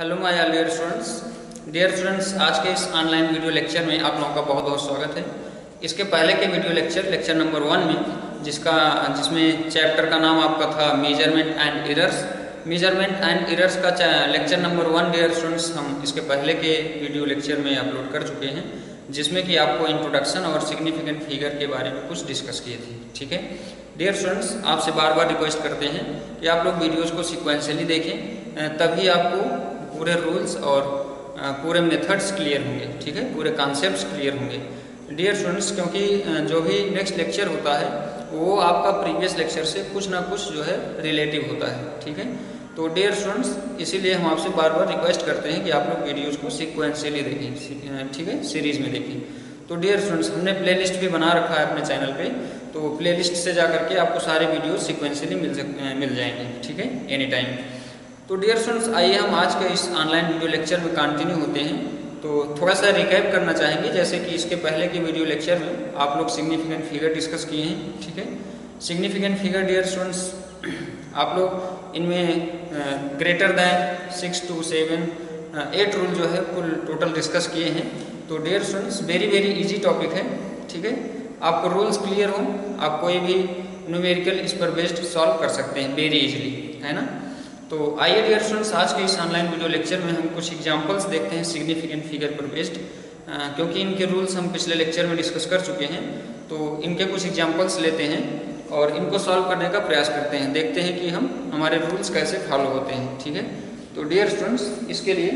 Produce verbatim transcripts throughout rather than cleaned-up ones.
Hello my dear students dear students आज के इस ऑनलाइन वीडियो लेक्चर में आप लोगों का बहुत बहुत स्वागत है। इसके पहले के video lecture lecture number one में जिसका जिसमें चैप्टर का नाम आपका था measurement and errors measurement and errors का lecture number one dear students हम इसके पहले के वीडियो लेक्चर में अपलोड कर चुके हैं, जिसमें कि आपको इंट्रोडक्शन और सिग्निफिकेंट फिगर के बारे में कुछ डिस्कस किए थे। ठीक है डियर स्टूडेंट्स, आपसे बार बार रिक्वेस्ट करते हैं कि आप लोग वीडियोस को सिक्वेंशियली देखें, तभी आपको पूरे रूल्स और पूरे मेथड्स क्लियर होंगे। ठीक है, पूरे कॉन्सेप्ट्स क्लियर होंगे डियर स्टूडेंट्स, क्योंकि जो भी नेक्स्ट लेक्चर होता है वो आपका प्रीवियस लेक्चर से कुछ ना कुछ जो है रिलेटिव होता है। ठीक है, तो डियर स्टूडेंट्स इसीलिए हम आपसे बार बार रिक्वेस्ट करते हैं कि आप लोग वीडियोस को सिक्वेंशियली देखें। ठीक है, सीरीज में देखें। तो डियर स्टूडेंट्स हमने प्लेलिस्ट भी बना रखा है अपने चैनल पे, तो प्लेलिस्ट से जा करके आपको सारे वीडियो सिक्वेंशियली मिल सक मिल जाएंगे। ठीक है, एनी टाइम। तो डियर स्टूडेंट्स आइए हम आज के इस ऑनलाइन वीडियो लेक्चर में कंटिन्यू होते हैं। तो थोड़ा सा रिकैप करना चाहेंगे, जैसे कि इसके पहले के वीडियो लेक्चर में आप लोग सिग्निफिकेंट फिगर डिस्कस किए हैं। ठीक है, सिग्निफिकेंट फिगर डियर स्टूडेंट्स आप लोग इनमें greater than six two seven eight rule जो है कुल टोटल डिस्कस किए हैं। तो dear students very very easy topic है। ठीक है, आपको रूल्स क्लियर हो, आप कोई भी न्यूमेरिकल इस पर बेस्ड सॉल्व कर सकते हैं वेरी इजीली, है ना। तो आइए डियर स्टूडेंट्स आज के इस ऑनलाइन वीडियो लेक्चर में हम कुछ एग्जांपल्स देखते हैं सिग्निफिकेंट फिगर पर बेस्ड, क्योंकि इनके रूल्स हम पिछले लेक्चर में डिस्कस कर चुके हैं। तो इनके कुछ एग्जांपल्स लेते हैं और इनको सॉल्व करने का प्रयास करते हैं, देखते हैं कि हम हमारे रूल्स कैसे फॉलो होते हैं। ठीक है, तो डियर स्टूडेंट्स इसके लिए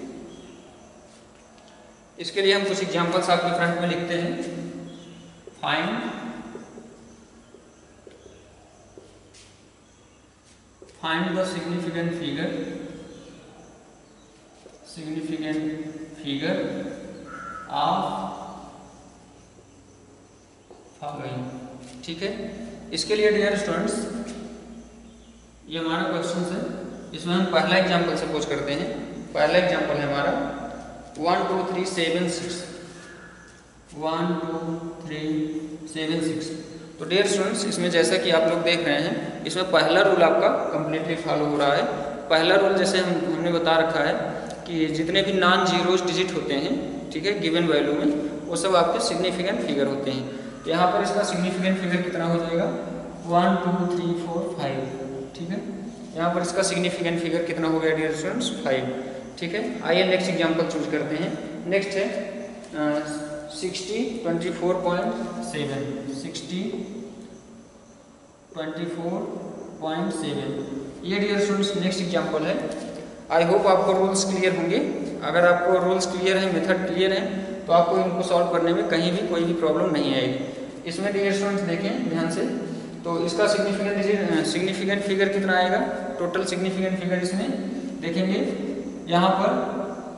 इसके लिए हम कुछ एग्जांपल्स आपके फ्रंट में लिखते हैं। Find Find the significant figure significant figure of following। ठीक है, इसके लिए डियर स्टूडेंट्स ये हमारा क्वेश्चन है, इसमें हम पहला एग्जांपल से पूछ करते हैं। पहला एग्जांपल है हमारा one two three seven six one two three seven six. तो डियर स्टूडेंट्स इसमें जैसा कि आप लोग देख रहे हैं, इसमें पहला रूल आपका कम्प्लीटली फॉलो हो रहा है। पहला रूल जैसे हम हमने बता रखा है कि जितने भी नॉन जीरोस डिजिट होते हैं, ठीक है, गिवन वैल्यू में, वो सब आपके सिग्निफिकेंट फिगर होते हैं। तो यहाँ पर इसका सिग्निफिकेंट फिगर कितना हो जाएगा, one two three four five. ठीक है, यहाँ पर इसका सिग्निफिकेंट फिगर कितना हो गया डियर स्टूडेंट्स, फाइव। ठीक है, आइए नेक्स्ट एग्जाम्पल चूज करते हैं। नेक्स्ट है sixty twenty four point seven sixty twenty four point seven ये डियर स्टूडेंट्स नेक्स्ट एग्जांपल है। आई होप आपको रूल्स क्लियर होंगे। अगर आपको रूल्स क्लियर है, मेथड क्लियर है, तो आपको इनको सॉल्व करने में कहीं भी कोई भी प्रॉब्लम नहीं आएगी। इसमें डियर स्टूडेंट्स देखें ध्यान से, तो इसका सिग्निफिकेंट डिजिट सिग्निफिकेंट फिगर कितना आएगा, टोटल सिग्निफिकेंट फिगर इसमें देखेंगे यहाँ पर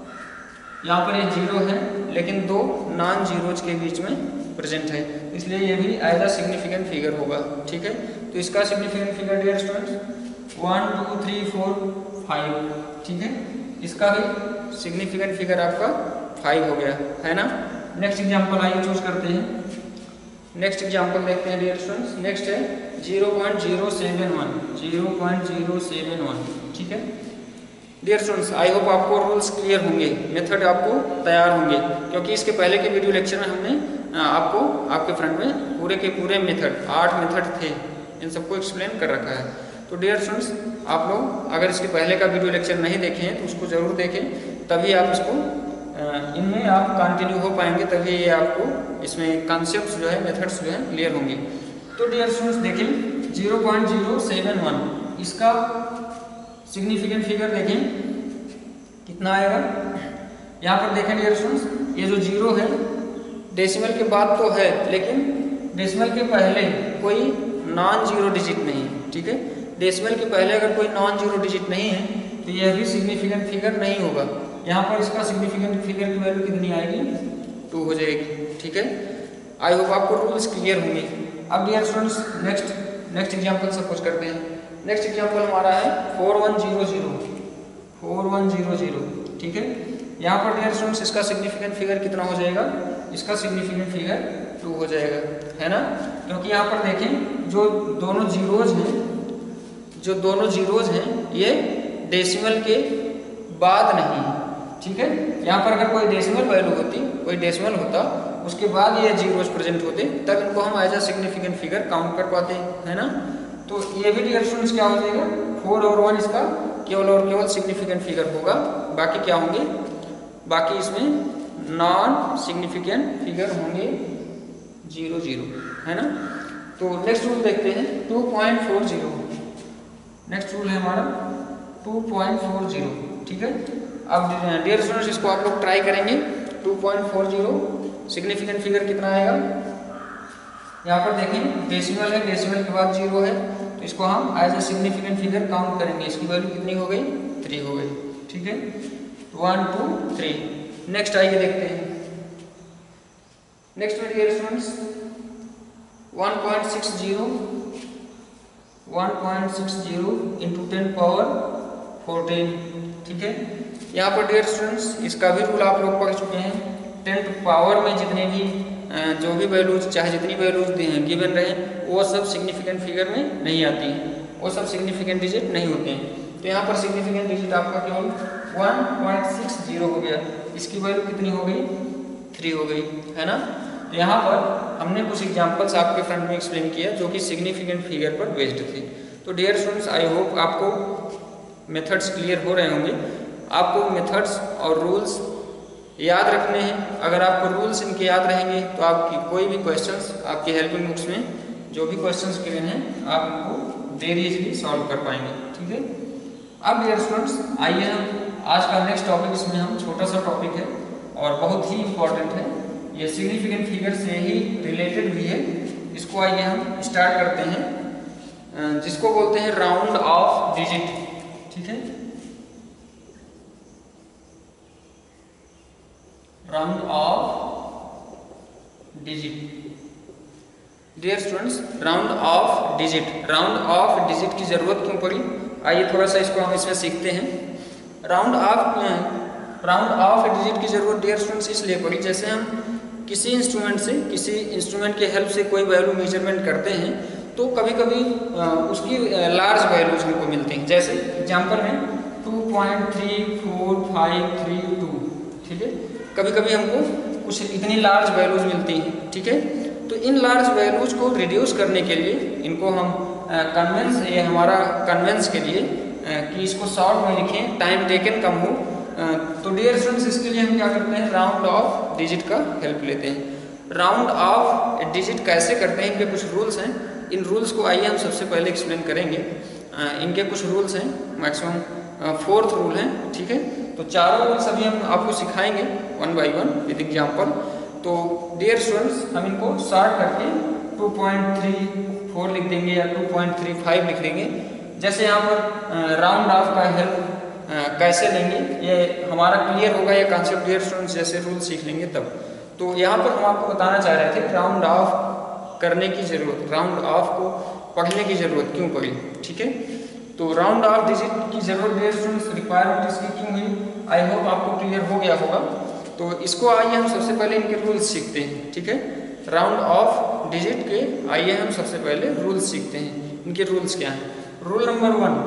यहाँ पर ये जीरो है, लेकिन दो नॉन जीरोज के बीच में प्रेजेंट है, इसलिए ये भी एज अ सिग्निफिकेंट फिगर होगा। ठीक है, तो इसका significant figure dear students one two three four five. ठीक है, इसका भी सिग्निफिकेंट फिगर आपका फाइव हो गया, है ना। नेक्स्ट एग्जांपल आइए चूज करते हैं। नेक्स्ट एग्जांपल देखते हैं डियर स्टूडेंट्स। नेक्स्ट है zero point zero seven one zero point zero seven one. ठीक है डियर स्टूडेंट्स, आई होप आपको रूल्स क्लियर होंगे, मेथड आपको तैयार होंगे, क्योंकि इसके पहले के वीडियो लेक्चर में हमने आपको आपके फ्रंट में पूरे के पूरे मेथड आठ मेथड थे, इन सबको एक्सप्लेन कर रखा है। तो डियर स्टूडेंट्स आप लोग अगर इसके पहले का वीडियो लेक्चर नहीं देखे हैं तो उसको ज़रूर देखें, तभी आप इसको इनमें आप कंटिन्यू हो पाएंगे, तभी ये आपको इसमें कॉन्सेप्ट जो है, मेथड्स जो है क्लियर होंगे। तो डियर स्टूडेंट्स देखें zero point zero seven one इसका सिग्निफिकेंट फिगर देखें कितना आएगा। यहाँ पर देखें डियर स्टूडेंट्स, ये जो जीरो है डेसिमल के बाद तो है, लेकिन डेसिमल के पहले कोई नॉन जीरो डिजिट नहीं है। ठीक है, डेसिमल के पहले अगर कोई नॉन जीरो डिजिट नहीं है तो यह भी सिग्निफिकेंट फिगर नहीं होगा। यहाँ पर इसका सिग्निफिकेंट फिगर की वैल्यू कितनी आएगी, टू हो जाएगी। ठीक है, आई होप आपको रूल्स क्लियर होंगे। अब dear students next next example suppose करते हैं। नेक्स्ट एग्जाम्पल हमारा है four one zero zero four one zero zero. ठीक है, यहाँ पर डियर स्टूडेंट्स इसका सिग्निफिकेंट फिगर कितना हो जाएगा, इसका सिग्निफिकेंट फिगर टू हो जाएगा, है ना। क्योंकि यहाँ पर देखें जो दोनों जीरोज हैं जो दोनों जीरोज हैं ये डेसिमल के बाद नहीं, ठीक है। यहाँ पर अगर कोई डेसिमल वैल्यू होती, कोई डेसिमल होता, उसके बाद ये जीरोस प्रेजेंट होते, तब इनको हम as a significant figure count कर पाते, है ना। तो ये भी डियर स्टूडेंट्स क्या हो जाएगा, फोर और वन इसका केवल और केवल सिग्निफिकेंट फिगर होगा, बाकी क्या होंगे, बाकी इसमें नॉन सिग्निफिकेंट फिगर होंगे जीरो जीरो, है ना। तो नेक्स्ट रूल देखते हैं two point four zero. Next rule है हमारा टू पॉइंट फोर जीरो, ठीक है। अब डियर स्टूडेंट्स इसको आप लोग ट्राई करेंगे। Two point four zero significant figure कितना आएगा, यहाँ पर देखें डेसिमल है, डेसिमल के बाद जीरो है, तो इसको हम as a significant figure count करेंगे। इसकी वैल्यू कितनी हो गई, थ्री हो गई, ठीक है। One two three. नेक्स्ट आइए देखते हैं। नेक्स्ट में dear students one point six zero, one point six zero into ten power fourteen, ठीक है। यहाँ पर डियर स्टूडेंट्स इसका भी रूल आप लोग पढ़ चुके हैं। टेन पावर में जितने भी जो भी वैल्यूज, चाहे जितनी वैल्यूज गिवन रहे, वो सब सिग्निफिकेंट फिगर में नहीं आती हैं, वो सब सिग्निफिकेंट डिजिट नहीं होते हैं। तो यहाँ पर सिग्निफिकेंट डिजिट आपका केवल वन पॉइंट सिक्स जीरो हो गया, इसकी वैल्यू कितनी हो गई, थ्री हो गई, है ना। तो यहाँ पर हमने कुछ एग्जांपल्स आपके फ्रंट में एक्सप्लेन किया जो कि सिग्निफिकेंट फिगर पर बेस्ड थे। तो डियर स्टूडेंट्स आई होप आपको मेथड्स क्लियर हो रहे होंगे। आपको मेथड्स और रूल्स याद रखने हैं। अगर आपको रूल्स इनके याद रहेंगे तो आपकी कोई भी क्वेश्चंस आपकी हेल्पिंग बुक्स में जो भी क्वेश्चंस गिवन हैं आप उनको वेरी इजीली सॉल्व कर पाएंगे, ठीक है। अब डियर स्टूडेंट्स आइए हम आज का नेक्स्ट टॉपिक, इसमें हम छोटा सा टॉपिक है और बहुत ही इम्पोर्टेंट है, ये सिग्निफिकेंट फिगर से ही रिलेटेड भी है। इसको आइए हम स्टार्ट करते हैं, जिसको बोलते हैं राउंड ऑफ डिजिट, ठीक है। Round off digit. Dear students round off digit, round off digit की जरूरत क्यों पड़ी, आइए थोड़ा सा इसको हम इसमें सीखते हैं। Round off round off digit की जरूरत डियर स्टूडेंट्स इसलिए पड़ी, जैसे हम किसी इंस्ट्रूमेंट से किसी इंस्ट्रूमेंट के हेल्प से कोई वैल्यू मेजरमेंट करते हैं तो कभी कभी उसकी लार्ज वैल्यूज हमको मिलती हैं। जैसे एग्जांपल में two point three four five three two, ठीक है। कभी कभी हमको कुछ इतनी लार्ज वैल्यूज मिलती हैं, ठीक है। तो इन लार्ज वैल्यूज को रिड्यूस करने के लिए इनको हम कन्वेंस, ये हमारा कन्वेंस के लिए कि इसको शॉर्ट में लिखें, टाइम टेकन कम हो, तो डियर स्टूडेंट्स इसके लिए हम क्या करते हैं, राउंड ऑफ डिजिट का हेल्प लेते हैं। राउंड ऑफ डिजिट कैसे करते हैं, इनके कुछ रूल्स हैं। इन रूल्स को आइए हम सबसे पहले एक्सप्लेन करेंगे। इनके कुछ रूल्स हैं, मैक्सिमम फोर्थ रूल हैं, ठीक है। तो चारों रूल्स अभी हम आपको सिखाएंगे one by one with example. तो डियर स्टूडेंट्स हम इनको शॉर्ट करके टू पॉइंट थ्री फोर लिख देंगे या टू पॉइंट थ्री फाइव लिख देंगे। जैसे यहाँ पर राउंड ऑफ का हेल्प कैसे लेंगे ये हमारा क्लियर होगा, ये कॉन्सेप्ट डियर स्टूडेंट्स जैसे रूल सीख लेंगे तब। तो यहाँ पर हम आपको बताना चाह रहे थे राउंड ऑफ करने की जरूरत, राउंड ऑफ को पढ़ने की जरूरत क्यों पड़ी, ठीक है। तो राउंड ऑफ डिजिट की जरूरत डियर स्टूडेंट्स रिक्वायरमेंट इसकी क्यों हुई, आई होप आपको क्लियर हो गया होगा। तो इसको आइए हम सबसे पहले इनके रूल्स सीखते हैं, ठीक है। राउंड ऑफ डिजिट के आइए हम सबसे पहले रूल्स सीखते हैं। इनके रूल्स क्या हैं। Rule number one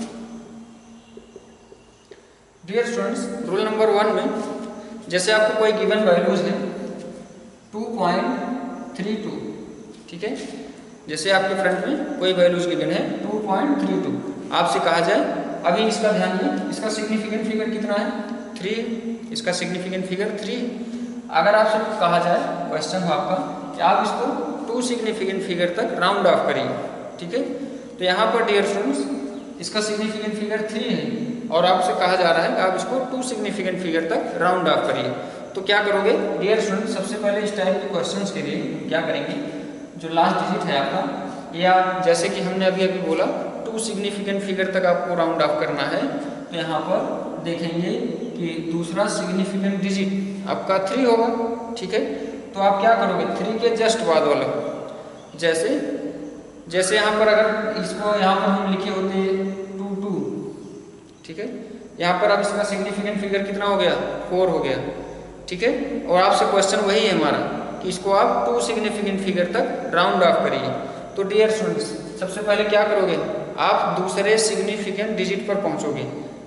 dear students, rule number one में जैसे आपको कोई गिवन वैल्यूज है टू पॉइंट थ्री टू, ठीक है। जैसे आपके फ्रंट में कोई वैल्यूज गिवन है टू पॉइंट थ्री टू, आपसे कहा जाए अभी इसका ध्यान दें, इसका सिग्निफिकेंट फिगर कितना है, थ्री, इसका सिग्निफिकेंट फिगर थ्री। अगर आपसे कहा जाए क्वेश्चन हो आपका कि आप इसको टू सिग्निफिकेंट फिगर तक राउंड ऑफ करिए, ठीक है। तो यहाँ पर डियर स्टूडेंट्स इसका सिग्निफिकेंट फिगर थ्री है और आपसे कहा जा रहा है कि आप इसको टू सिग्निफिकेंट फिगर तक राउंड ऑफ करिए। तो क्या करोगे डियर स्टूडेंट, सबसे पहले इस टाइप के क्वेश्चंस के लिए क्या करेंगे, जो लास्ट डिजिट है आपका, या जैसे कि हमने अभी अभी बोला टू सिग्निफिकेंट फिगर तक आपको राउंड ऑफ करना है, तो यहाँ पर देखेंगे कि दूसरा सिग्निफिकेंट डिजिट आपका थ्री होगा, ठीक है। तो आप क्या करोगे, थ्री के जस्ट बाद वाला, जैसे जैसे यहाँ पर अगर इसको यहाँ पर हम लिखे होते टू टू, ठीक है। यहाँ पर अब इसका सिग्निफिकेंट फिगर कितना हो गया, फोर हो गया, ठीक है। और आपसे क्वेश्चन वही है हमारा कि इसको आप टू सिग्निफिकेंट फिगर तक राउंड ऑफ करिए। तो डियर स्टूडेंट्स सबसे पहले क्या करोगे, आप दूसरे सिग्निफिकेंट डिजिट पर पहुंचोगे।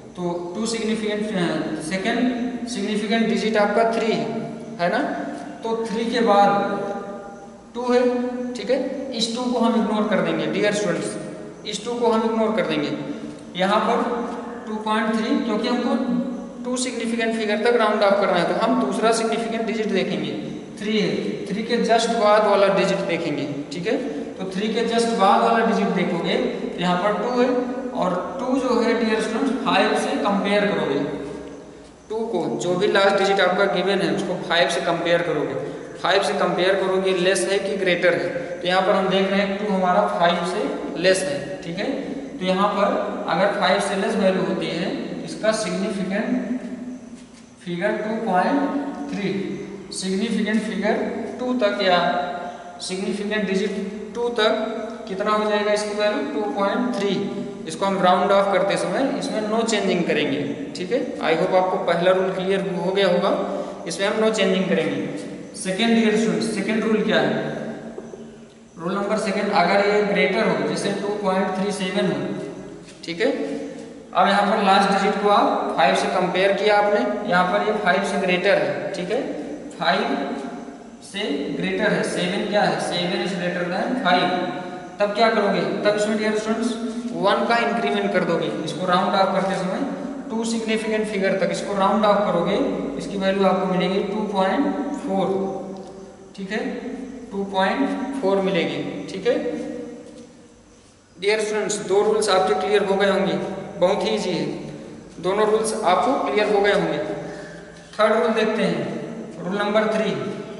तो two significant second significant digit आपका थ्री है है ना। तो थ्री के बाद टू है, ठीक है। इस टू को हम इग्नोर कर देंगे डियर स्टूडेंट्स, इस टू को हम इग्नोर कर देंगे। यहाँ पर टू पॉइंट थ्री, क्योंकि हमको टू सिग्निफिकेंट फिगर तक राउंड ऑफ करना है, तो हम दूसरा सिग्निफिकेंट डिजिट देखेंगे, थ्री है। थ्री के जस्ट बाद वाला डिजिट देखेंगे, ठीक है। तो थ्री के जस्ट बाद वाला डिजिट देखोगे, यहाँ पर टू है, और टू जो है डियर स्टूडेंट्स फाइव से कंपेयर करोगे। टू को जो भी लास्ट डिजिट आपका गिवन है उसको फाइव से कंपेयर करोगे, फाइव से कंपेयर करोगे लेस है कि ग्रेटर है। तो यहाँ पर हम देख रहे हैं टू हमारा फाइव से लेस है, ठीक है। तो यहाँ पर अगर फाइव से लेस वैल्यू होती है, इसका significant figure two point three, significant figure two तक या सिग्निफिकेंट डिजिट टू तक कितना हो जाएगा इसकी वैल्यू टू पॉइंट थ्री। इसको हम राउंड ऑफ करते समय इसमें नो चेंजिंग करेंगे, ठीक है। आई होप आपको पहला रूल क्लियर हो गया होगा, इसमें हम नो चेंजिंग करेंगे। Second dear students, second rule क्या है? रूल नंबर सेकेंड, अगर ये ग्रेटर हो, जैसे टू पॉइंट थ्री सेवन हो, ठीक है। अब यहाँ पर लास्ट डिजिट को आप फाइव से कंपेयर किया आपने, यहाँ पर ये फाइव से ग्रेटर है, ठीक है। फाइव से ग्रेटर है, सेवन क्या है, seven is greater than five. तब क्या करोगे, तब इसमें डियर स्टूडेंट्स वन का इंक्रीमेंट कर दोगे, इसको राउंड ऑफ करते समय टू सिग्निफिकेंट फिगर तक इसको राउंड ऑफ करोगे, इसकी वैल्यू आपको मिलेगी टू पॉइंट फोर, ठीक है। टू पॉइंट फोर मिलेगी, ठीक है। डियर स्टूडेंट्स, दो रूल्स आपके क्लियर हो गए होंगे, बहुत ही इजी है, दोनों रूल्स आपको क्लियर हो गए होंगे। थर्ड रूल देखते हैं, rule number three.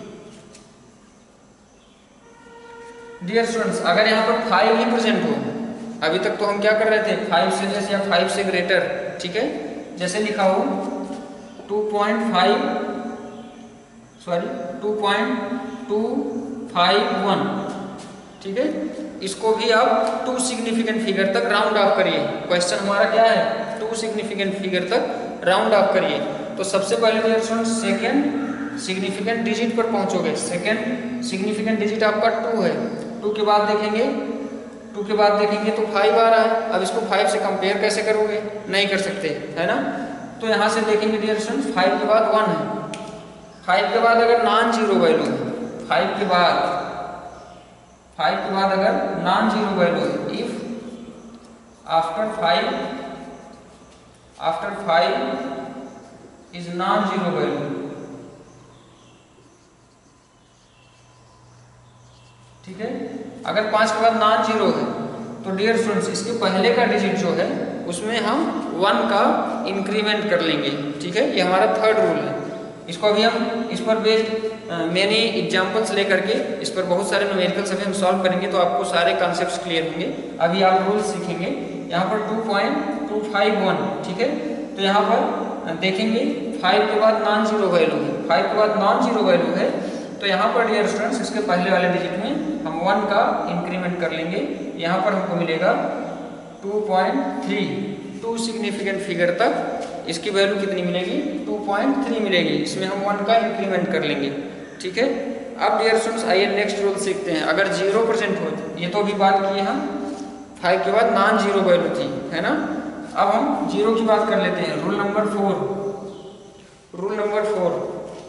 Dear students, अगर यहाँ पर फाइव ही प्रेजेंट हो, अभी तक तो हम क्या कर रहे थे, फाइव से लेस या फाइव से ग्रेटर, ठीक है। जैसे लिखा हो two point five sorry two point two five one, ठीक है। इसको भी आप टू सिग्निफिकेंट फिगर तक राउंड ऑफ करिए। क्वेश्चन हमारा क्या है, टू सिग्निफिकेंट फिगर तक राउंड ऑफ करिए। तो सबसे पहले dear students second significant digit पर पहुंचोगे, सेकेंड सिग्निफिकेंट डिजिट आपका टू है, टू के बाद देखेंगे टू के बाद देखेंगे तो फाइव आ रहा है। अब इसको फाइव से कंपेयर कैसे करोगे, नहीं कर सकते, है ना। तो यहाँ से देखेंगे डियर स्टूडेंट्स फाइव के बाद वन है, फाइव के बाद अगर नॉन जीरो वैल्यू है, फाइव के बाद फाइव के बाद अगर नॉन जीरो वैल्यू है, if after five after five is non zero value, ठीक है। अगर पांच के बाद नॉन जीरो है तो डियर स्टूडेंट्स इसके पहले का डिजिट जो है उसमें हम वन का इंक्रीमेंट कर लेंगे, ठीक है। ये हमारा थर्ड रूल है। इसको अभी हम इस पर बेस्ड मैंने एग्जांपल्स लेकर के इस पर बहुत सारे न्यूमेरिकल्स अभी हम सॉल्व करेंगे, तो आपको सारे कॉन्सेप्ट्स क्लियर होंगे। अभी आप रूल्स सीखेंगे। यहाँ पर two point two five one, ठीक है। तो यहाँ पर देखेंगे फाइव के बाद नॉन जीरो वैल्यू है, फाइव के बाद नॉन जीरो वैल्यू है, तो यहाँ पर डियर स्टूडेंट्स इसके पहले वाले डिजिट में हम वन का इंक्रीमेंट कर लेंगे। यहाँ पर हमको मिलेगा two point three, two significant figure तक इसकी वैल्यू कितनी मिलेगी, टू पॉइंट थ्री मिलेगी। इसमें हम वन का इंक्रीमेंट कर लेंगे, ठीक है। अब डियर स्टूडेंट्स आइए नेक्स्ट रूल सीखते हैं। अगर जीरो परसेंट हो, ये तो अभी बात की हम फाइव के बाद नॉन जीरो वैल्यू थी, है ना। अब हम जीरो की बात कर लेते हैं। Rule number four, rule number four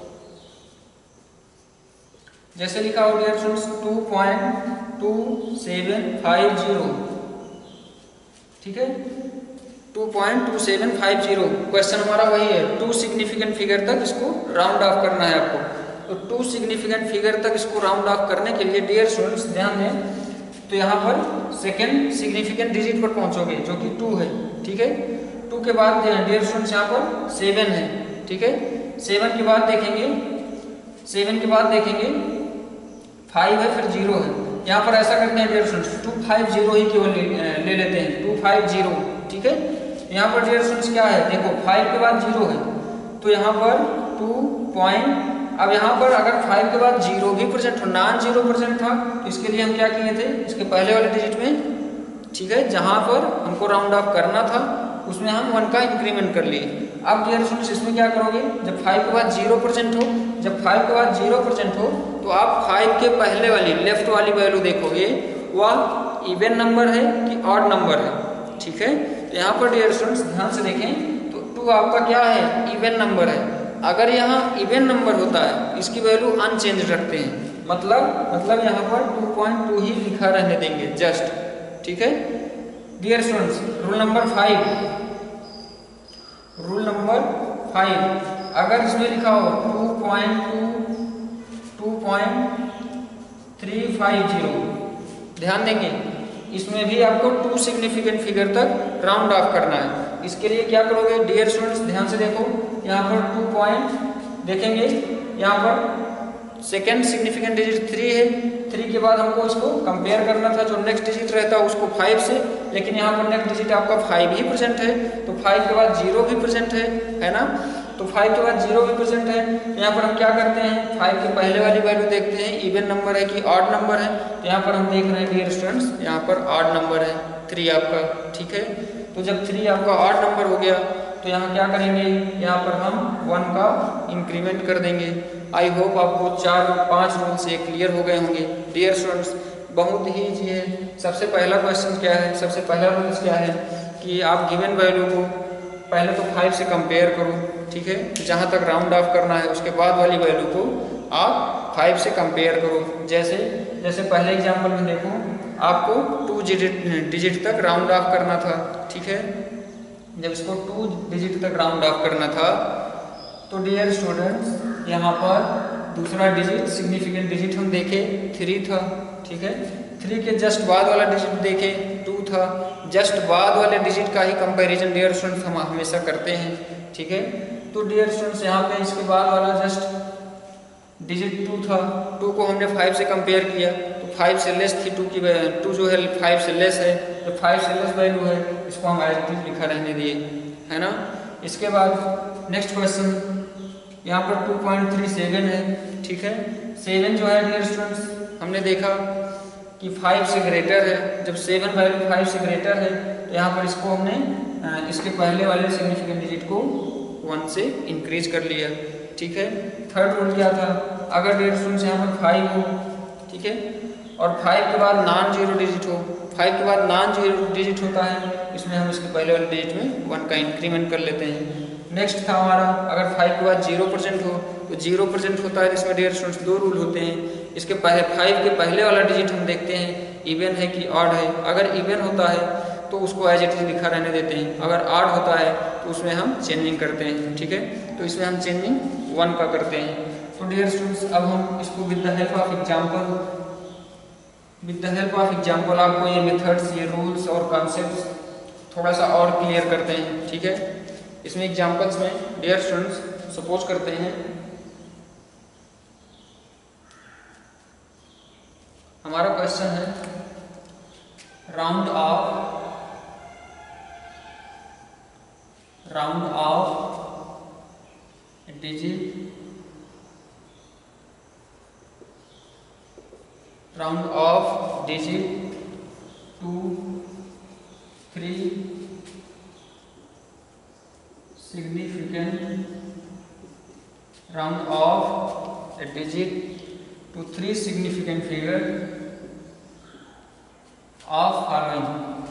जैसे लिखा हो dear students two point two seven five zero, ठीक है। Two point two seven five zero question हमारा वही है, टू सिग्निफिकेंट फिगर तक इसको राउंड ऑफ करना है आपको। तो टू सिग्निफिकेंट फिगर तक इसको राउंड ऑफ करने के लिए डियर स्टूडेंट्स ध्यान दें, तो यहाँ पर सेकेंड सिग्निफिकेंट डिजिट पर पहुंचोगे जो कि टू है, ठीक है। टू के बाद डियर स्टूडेंट्स यहाँ पर सेवन है, ठीक है। सेवन के बाद देखेंगे सेवन के बाद देखेंगे फाइव है, फिर जीरो है। यहाँ पर ऐसा करते हैं dear students two five zero ही केवल ले, ले लेते हैं, टू फाइव जीरो, ठीक है। यहाँ पर डियर स्टूडेंट्स क्या है, देखो फाइव के बाद जीरो है, तो यहाँ पर टू पॉइंट, अब यहाँ पर अगर फाइव के बाद जीरो भी परसेंट हो, नॉन जीरो परसेंट था, तो इसके लिए हम क्या किए थे, इसके पहले वाले डिजिट में, ठीक है, जहाँ पर हमको राउंड ऑफ करना था उसमें हम वन का इंक्रीमेंट कर लिए। अब डियर स्टूडेंट्स इसमें क्या करोगे, जब फाइव के बाद जीरो परसेंट हो, जब फाइव के बाद जीरो परसेंट हो तो आप फाइव के पहले वाली लेफ्ट वाली वैल्यू देखोगे वह इवन नंबर है कि ऑड नंबर है, ठीक है। तो यहाँ पर डियर स्टूडेंट्स ध्यान से देखें तो टू आपका क्या है, इवन नंबर है। अगर यहाँ इवन नंबर होता है इसकी वैल्यू अनचेंज रखते हैं, मतलब मतलब यहाँ पर टू पॉइंट टू ही लिखा रहने देंगे जस्ट, ठीक है। Dear students rule number five, rule number five, अगर इसमें लिखा हो two point two, two point three five zero, ध्यान देंगे इसमें भी आपको टू सिग्निफिकेंट फिगर तक राउंड ऑफ करना है। इसके लिए क्या करोगे डियर स्टूडेंट्स, ध्यान से देखो यहाँ पर टू पॉइंट देखेंगे, यहाँ पर सेकेंड सिग्निफिकेंट डिजिट थ्री है, थ्री के बाद हमको इसको कंपेयर करना था जो नेक्स्ट डिजिट रहता है उसको फाइव से, लेकिन यहाँ पर नेक्स्ट डिजिट आपका फाइव ही प्रेजेंट है, तो फाइव के बाद जीरो भी प्रेजेंट है, है ना। तो फाइव के बाद जीरो भी प्रेजेंट है, यहाँ पर हम क्या करते हैं, फाइव के पहले वाली वैल्यू देखते हैं इवन नंबर है कि ऑड नंबर है। तो यहाँ पर हम देख रहे हैं डियर स्टूडेंट्स यहाँ पर ऑड नंबर है थ्री आपका, ठीक है। तो जब थ्री आपका ऑड नंबर हो गया तो यहाँ क्या करेंगे, यहाँ पर हम वन का इंक्रीमेंट कर देंगे। आई होप आपको चार पांच रूल से क्लियर हो गए होंगे डियर स्टूडेंट्स। बहुत ही ईजी है। सबसे पहला क्वेश्चन क्या है, सबसे पहला रूल क्या है कि आप गिवन वैल्यू को पहले तो फाइव से कंपेयर करो, ठीक है, जहाँ तक राउंड ऑफ करना है, उसके बाद वाली वैल्यू को आप फाइव से कंपेयर करो। जैसे जैसे पहले एग्जाम्पल में देखो आपको टू डिजिट डिजिट तक राउंड ऑफ करना था, ठीक है। जब इसको टू डिजिट तक राउंड ऑफ करना था तो डियर स्टूडेंट्स यहाँ पर दूसरा डिजिट सिग्निफिकेंट डिजिट हम देखे थ्री था, ठीक है। थ्री के जस्ट बाद वाला डिजिट देखे टू था, जस्ट बाद वाले डिजिट का ही कंपैरिजन डियर स्टूडेंट्स हम हमेशा करते हैं, ठीक है। तो डियर स्टूडेंट्स यहाँ पे इसके बाद वाला जस्ट डिजिट टू था, टू को हमने फाइव से कंपेयर किया तो फाइव से लेस थी टू की, टू जो है फाइव से लेस है, तो फाइव से लेस वैल्यू है, इसको हम एज इट इज लिखा रहने दिए, है ना। इसके बाद नेक्स्ट क्वेश्चन यहाँ पर टू पॉइंट थ्री सेवन है, ठीक है। सेवन जो है डियर स्टूडेंट्स हमने देखा कि फाइव से ग्रेटर है, जब सेवन वैल्यू फाइव से ग्रेटर है तो यहाँ पर इसको हमने इसके पहले वाले सिग्निफिकेंट डिजिट को वन से इंक्रीज कर लिया, ठीक है। थर्ड रूल क्या था, अगर डियर स्टूडेंट्स यहाँ पर फाइव हो, ठीक है, और फाइव के बाद नॉन जीरो डिजिट हो, फाइव के बाद नॉन जीरो डिजिट होता है, इसमें हम इसके पहले वाले डिजिट में वन का इंक्रीमेंट कर लेते हैं। नेक्स्ट था हमारा अगर फाइव के बाद जीरो परसेंट हो तो जीरो परसेंट होता है, इसमें डियर स्टूडेंट्स दो रूल होते हैं। इसके पहले फाइव के पहले वाला डिजिट हम देखते हैं इवन है कि ऑड है, अगर इवन होता है तो उसको एज इट इज लिखा रहने देते हैं, अगर ऑड होता है तो उसमें हम चेंजिंग करते हैं, ठीक है। तो इसमें हम चेंजिंग वन का करते हैं। तो डियर स्टूडेंट्स अब हम इसको with the help of example with the help of example आपको ये मेथड्स, ये रूल्स और कॉन्सेप्ट्स थोड़ा सा और क्लियर करते हैं, ठीक है। इसमें एग्जाम्पल्स में डियर स्टूडेंट्स सपोज करते हैं हमारा क्वेश्चन है round off round off digit round off digit two three significant round off a digit to three significant figure of following,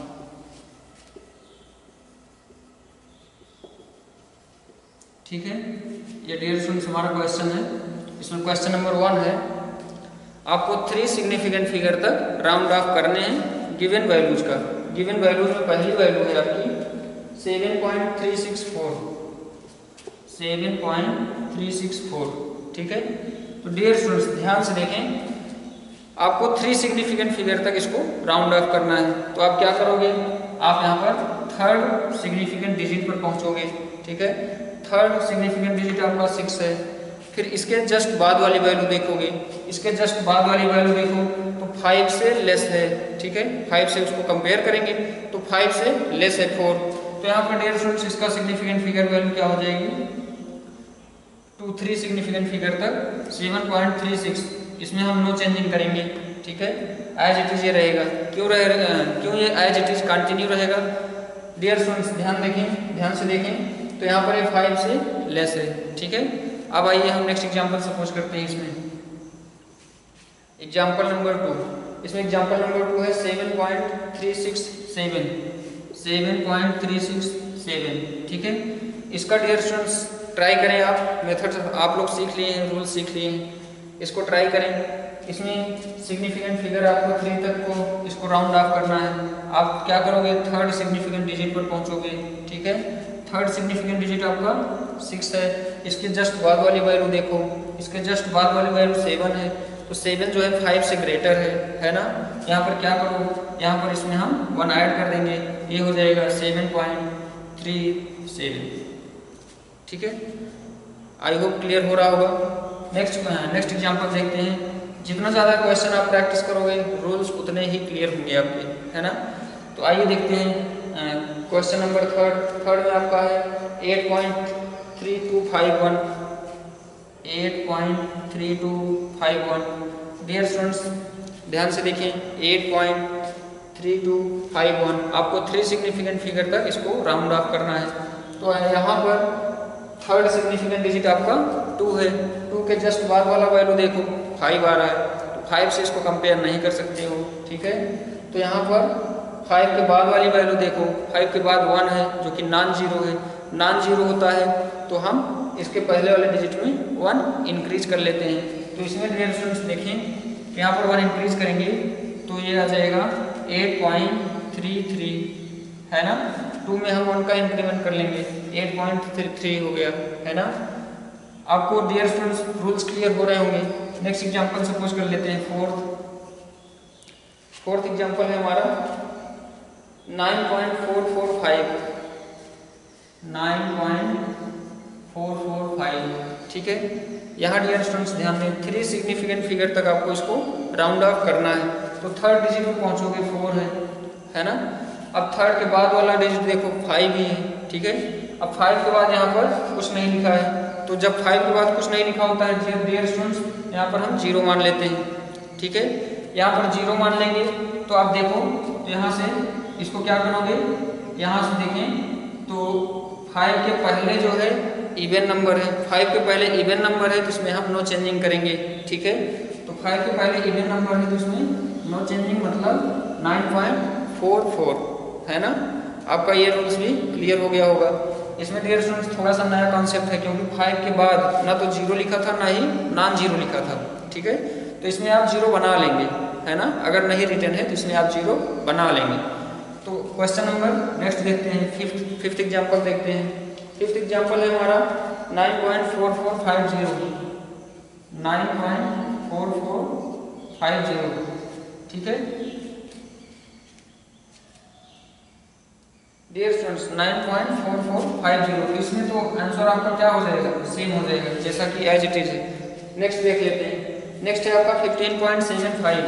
ठीक है। ये डियर स्टूडेंट्स हमारा क्वेश्चन है। इसमें क्वेश्चन नंबर वन है आपको थ्री सिग्निफिकेंट फिगर तक राउंड ऑफ करने हैं गिवन वैल्यूज का। गिवन वैल्यूज में पहली वैल्यू है आपकी seven point three six four, seven point three six four, ठीक है। तो डियर स्टूडेंट्स ध्यान से देखें आपको थ्री सिग्निफिकेंट फिगर तक इसको राउंड ऑफ करना है, तो आप क्या करोगे, आप यहाँ पर थर्ड सिग्निफिकेंट डिजिट पर पहुँचोगे, ठीक है। थर्ड सिग्निफिकेंट डिजिट आपका सिक्स है, फिर इसके जस्ट बाद वाली वैल्यू देखोगे, इसके जस्ट बाद वाली वैल्यू देखो तो फाइव से लेस है, ठीक है। फाइव से उसको कंपेयर करेंगे तो फाइव से लेस है फोर, तो यहाँ पर डियर स्टूडेंट्स इसका सिग्निफिकेंट फिगर वैल्यू क्या हो जाएगी, टू थ्री सिग्निफिकेंट फिगर तक सेवन पॉइंट थ्री सिक्स, इसमें हम नो चेंजिंग करेंगे, ठीक है। एज इट इज ये रहेगा, क्यों रहेगा, क्यों ये एज इट इज कंटिन्यू रहेगा डियर स्टूडेंट्स, ध्यान देखें, ध्यान से देखें, तो यहाँ पर ये फाइव से लेस है, ठीक है। अब आइए हम नेक्स्ट एग्जाम्पल सपोज करते हैं। इसमें एग्जाम्पल नंबर टू, इसमें एग्जाम्पल नंबर टू है seven point three six seven, seven point three six seven. ठीक है, इसका डियर स्टूडेंट्स ट्राई करें आप, मेथड आप लोग सीख लिए हैं, रूल सीख लिए हैं, इसको ट्राई करें। इसमें सिग्निफिकेंट फिगर आपको थ्री तक को इसको राउंड ऑफ करना है। आप क्या करोगे, थर्ड सिग्निफिकेंट डिजिट पर पहुंचोगे। ठीक है, थर्ड सिग्निफिकेंट डिजिट आपका सिक्स है। इसके जस्ट बाद वाली वैल्यू देखो, इसके जस्ट बाद वाली वैल्यू सेवन है, तो सेवन जो है फाइव से ग्रेटर है, है ना। यहाँ पर क्या करो, यहाँ पर इसमें हम वन ऐड कर देंगे, ये हो जाएगा सेवन पॉइंट थ्री सेवन। ठीक है, आई होप क्लियर हो रहा होगा। नेक्स्ट नेक्स्ट एग्जांपल देखते हैं। जितना ज़्यादा क्वेश्चन आप प्रैक्टिस करोगे रूल्स उतने ही क्लियर होंगे आपके, है ना। तो आइए देखते हैं क्वेश्चन नंबर थर्ड। थर्ड में आपका है eight point three two five one, eight point three two five one. Dear students ध्यान से देखें, eight point three two five one आपको थ्री सिग्निफिकेंट फिगर तक इसको राउंड ऑफ करना है। तो यहाँ पर थर्ड सिग्निफिकेंट डिजिट आपका टू है, टू के जस्ट बाद वाला वैल्यू देखो फाइव आ रहा है, तो फाइव से इसको कंपेयर नहीं कर सकते हो। ठीक है, तो यहाँ पर फाइव के बाद वाली वैल्यू देखो, फाइव के बाद वन है जो कि नॉन जीरो है, नॉन जीरो होता है तो हम इसके पहले वाले डिजिट में वन इंक्रीज कर लेते हैं। तो इसमें डियर स्टूडेंट्स देखें, यहाँ पर वन इंक्रीज करेंगे तो ये आ जाएगा एट पॉइंट थ्री थ्री, है ना। टू में हम वन का इंक्रीमेंट कर लेंगे, एट पॉइंट थ्री थ्री हो गया, है ना। आपको डियर स्टूडेंट्स रूल्स क्लियर हो रहे होंगे। नेक्स्ट एग्जांपल सपोज कर लेते हैं फोर्थ। फोर्थ एग्जांपल है हमारा nine point four four five, nine point four four five. ठीक है, यहाँ डियर स्टूडेंट्स ध्यान दें, थ्री सिग्निफिकेंट फिगर तक आपको इसको राउंड ऑफ करना है। तो थर्ड डिजिट में पहुंचोगे फोर है, है ना। अब थर्ड के बाद वाला डिजिट देखो फाइव ही है। ठीक है, अब फाइव के बाद यहाँ पर कुछ नहीं लिखा है, तो जब फाइव के बाद कुछ नहीं लिखा होता है डियर स्टूडेंट्स, यहाँ पर हम जीरो मान लेते हैं। ठीक है, यहाँ पर जीरो मान लेंगे तो आप देखो, तो यहाँ से इसको क्या करोगे, यहाँ से देखें तो फाइव के पहले जो है इवन नंबर है, फाइव के पहले इवन नंबर है तो इसमें हम नो चेंजिंग करेंगे। ठीक है, तो फाइव के पहले इवन नंबर है तो इसमें नो चेंजिंग मतलब नाइन पॉइंट फोर फोर, है ना। आपका ये रूल्स भी क्लियर हो गया होगा। इसमें डियर स्टूडेंट्स थोड़ा सा नया कॉन्सेप्ट है, क्योंकि फाइव के बाद ना तो जीरो लिखा था ना ही नॉन जीरो लिखा था। ठीक है, तो इसमें आप जीरो बना लेंगे, है ना। अगर नहीं रिटर्न है तो इसमें आप जीरो बना लेंगे। तो क्वेश्चन नंबर नेक्स्ट देखते हैं, फिफ्थ फिफ्थ एग्जाम्पल देखते हैं। फिफ्थ एग्जाम्पल है हमारा nine point four four five zero, nine point four four five zero. ठीक है dear students, nine point four four five zero, इसमें तो आंसर आपका क्या हो जाएगा, सेम हो जाएगा जैसा कि एज इट इज है। नेक्स्ट देख लेते हैं। नेक्स्ट है आपका fifteen point seven five,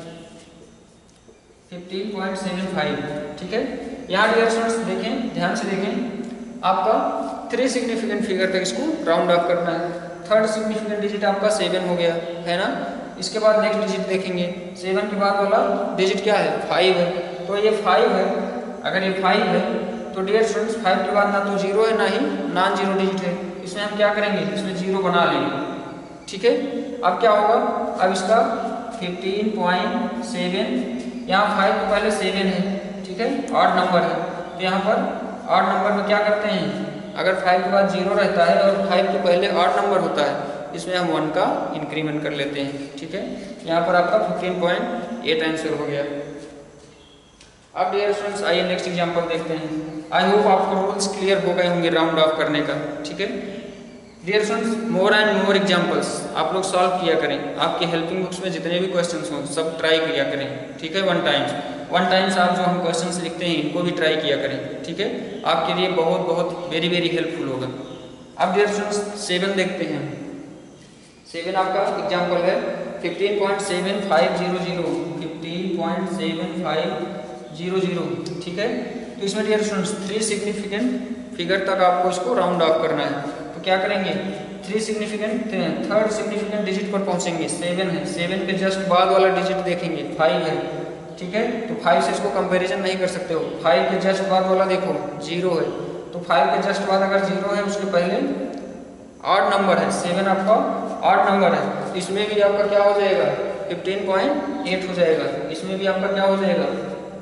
fifteen point seven five. ठीक है, यहाँ डियर स्टूडेंट्स देखें, ध्यान से देखें, आपका थ्री सिग्निफिकेंट फिगर तक इसको राउंड ऑफ करना है। थर्ड सिग्निफिकेंट डिजिट आपका सेवन हो गया, है ना। इसके बाद नेक्स्ट डिजिट देखेंगे, सेवन के बाद वाला डिजिट क्या है, फाइव है, तो ये फाइव है। अगर ये फाइव है तो डियर स्टूडेंट्स फाइव के बाद ना तो जीरो है ना ही नॉन जीरो डिजिट है, इसमें हम क्या करेंगे, इसमें जीरो बना लेंगे। ठीक है, अब क्या होगा, अब इसका फिफ्टीन पॉइंट सेवन, यहाँ फाइव के पहले सेवन है, ठीक है, ऑड नंबर है, तो यहाँ पर ऑड नंबर में क्या करते हैं, अगर फाइव के बाद जीरो रहता है और फाइव के पहले ऑड नंबर होता है, इसमें हम वन का इंक्रीमेंट कर लेते हैं। ठीक है, यहाँ पर आपका फिफ्टीन पॉइंट एट आंसर हो गया। अब डियर स्टूडेंट्स आइए नेक्स्ट एग्जांपल देखते हैं। आई होप आपको रूल्स क्लियर हो गए होंगे राउंड ऑफ करने का। ठीक है dear students, more and more examples आप लोग सॉल्व किया करें। आपके हेल्पिंग बुक्स में जितने भी क्वेश्चंस हों सब ट्राई किया करें। ठीक है, वन टाइम्स वन टाइम्स आप जो हम क्वेश्चंस लिखते हैं इनको भी ट्राई किया करें। ठीक है, आपके लिए बहुत बहुत वेरी वेरी हेल्पफुल होगा। अब डियर स्टूडेंट्स सेवन देखते हैं। सेवन आपका एग्जाम्पल है fifteen point seven five zero zero, fifteen point seven five zero zero. ठीक है, तो इसमें dear students three significant figure तक आपको इसको राउंड ऑफ करना है। तो क्या करेंगे, three significant third significant digit पर पहुंचेंगे, सेवन है, सेवन के जस्ट बाद वाला डिजिट देखेंगे, फाइव है। ठीक है, तो फाइव से इसको कंपैरिजन नहीं कर सकते हो, फाइव के जस्ट बाद वाला देखो जीरो है, तो फाइव के जस्ट बाद अगर जीरो है उसके पहले ऑड नंबर है, सेवन आपका ऑड नंबर है, तो इसमें भी आपका क्या हो जाएगा फिफ्टीन पॉइंट एट हो जाएगा, इसमें भी आपका क्या हो जाएगा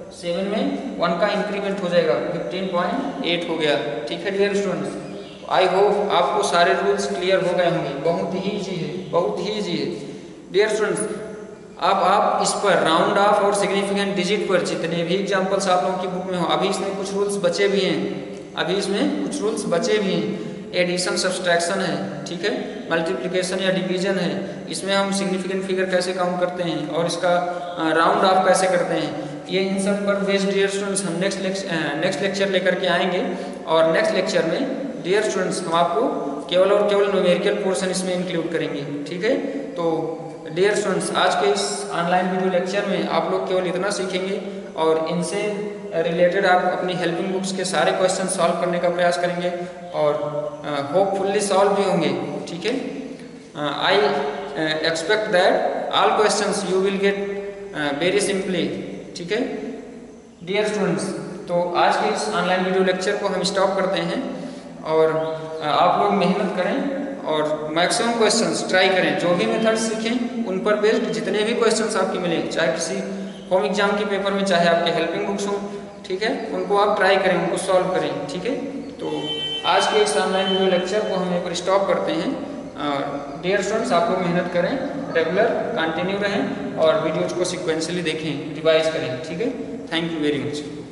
सेवन में वन का इंक्रीमेंट हो जाएगा, फिफ्टीन पॉइंट एट हो गया। ठीक है डियर स्टूडेंट्स, आई होप आपको सारे रूल्स क्लियर हो गए होंगे। बहुत ही ईजी है, बहुत ही ईजी है डियर स्टूडेंट्स। अब आप इस पर राउंड ऑफ और सिग्निफिकेंट डिजिट पर जितने भी एग्जाम्पल्स आप लोगों की बुक में हो, अभी इसमें कुछ रूल्स बचे भी हैं, अभी इसमें कुछ रूल्स बचे भी हैं। एडिशन सब्सट्रैक्शन है, ठीक है, मल्टीप्लिकेशन या डिवीजन है, इसमें हम सिग्निफिकेंट फिगर कैसे काउंट करते हैं और इसका राउंड ऑफ कैसे करते हैं, ये इन सब पर बेस्ड डियर स्टूडेंट्स हम नेक्स्ट नेक्स्ट लेक्चर लेकर के आएंगे। और नेक्स्ट लेक्चर में डियर स्टूडेंट्स हम आपको केवल और केवल न्यूमेरिकल पोर्शन इसमें इंक्लूड करेंगे। ठीक है, तो डियर स्टूडेंट्स आज के इस ऑनलाइन वीडियो लेक्चर में आप लोग केवल इतना सीखेंगे और इनसे रिलेटेड आप अपनी हेल्पिंग बुक्स के सारे क्वेश्चन सॉल्व करने का प्रयास करेंगे और होपफुली सॉल्व भी होंगे। ठीक है, I expect that all questions you will get very simply. ठीक है डियर स्टूडेंट्स, तो आज के इस ऑनलाइन वीडियो लेक्चर को हम स्टॉप करते हैं और आप लोग मेहनत करें और मैक्सिमम क्वेश्चंस ट्राई करें, जो भी मेथड सीखें उन पर बेस्ड जितने भी क्वेश्चंस आपके मिले, चाहे किसी होम एग्जाम के पेपर में, चाहे आपके हेल्पिंग बुक्स हों, ठीक है, उनको आप ट्राई करें, उनको सॉल्व करें। ठीक है, तो आज के इस ऑनलाइन वीडियो लेक्चर को हम यहाँ पर स्टॉप करते हैं। डियर स्टूडेंट्स, आप लोग मेहनत करें, रेगुलर कंटिन्यू रहें और वीडियोज को सिक्वेंशली देखें, रिवाइज करें। ठीक है, थैंक यू वेरी मच।